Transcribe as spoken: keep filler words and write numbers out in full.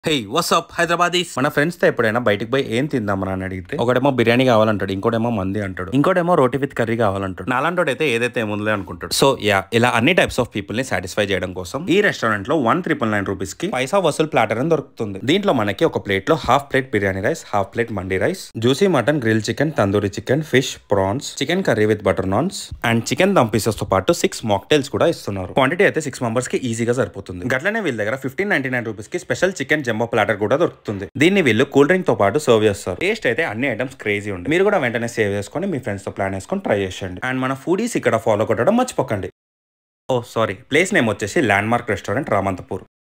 హే WhatsApp Hyderabadis మన friends తో ఎప్పుడైనా బయటికి పోయి ఏం తిందామని అని అడిగితే ఒకడేమో బిర్యానీ కావాలంటాడు, ఇంకోటేమో మంది అంటాడు, ఇంకోటేమో రోటీ విత్ కర్రీ కావాలంటాడు. నాలంటోడైతే ఏదైతే ఏముందిలే అనుకుంటాడు. సో యా ఇలా అన్ని టైప్స్ ఆఫ్ పీపుల్ ని సాటిస్ఫై చేయడం కోసం ఈ రెస్టారెంట్ లో వన్ ట్రిపుల్ నైన్ రూపీస్ కి పైసా వసూల్ ప్లాటర్ అని దొరుకుతుంది. దీంట్లో మనకి ఒక ప్లేట్ లో half plate biryani rice, half plate mandi rice, juicy mutton, grill chicken, tandoori chicken, fish, prawns, chicken curry with butter naans and chicken dum pieces తో పాటు సిక్స్ మాక్టైల్స్ కూడా ఇస్తున్నారు. క్వాంటిటీ అయితే సిక్స్ మెంబర్స్ కి ఈజీగా సరిపోతుంది. గట్లనే వీళ్ళ దగ్గర ఫిఫ్టీన్ నైన్టీ నైన్ రూపీస్ కి స్పెషల్ చికెన్ జంబో ప్లాటర్ కూడా దొరుకుతుంది. దీన్ని వీళ్ళు కూల్ డ్రింక్ తో పాటు సర్వ్ చేస్తారు. టేస్ట్ అయితే అన్ని ఐటమ్స్ క్రేజీ ఉంది. మీరు కూడా వెంటనే సేవ్ చేసుకొని మీ ఫ్రెండ్స్ తో ప్లాన్ చేసుకొని ట్రై చేయండి. అండ్ మన ఫుడీస్ ఇక్కడ ఫాలో కొట్టడం మర్చిపోకండి. ఓ సారీ, ప్లేస్ నేమ్ వచ్చేసి ల్యాండ్ మార్క్ రెస్టారెంట్ రామంతపూర్.